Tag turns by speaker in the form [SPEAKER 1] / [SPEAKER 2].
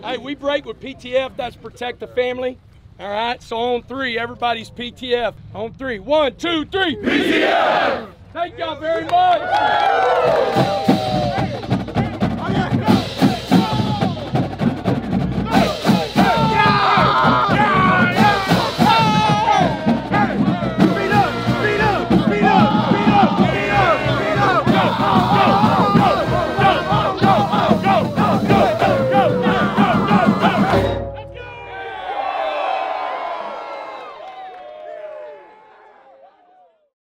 [SPEAKER 1] Hey, we break with PTF. That's protect the family. All right, so on 3, everybody's PTF. On 3, 1, 2, 3. PTF! Thank y'all very much.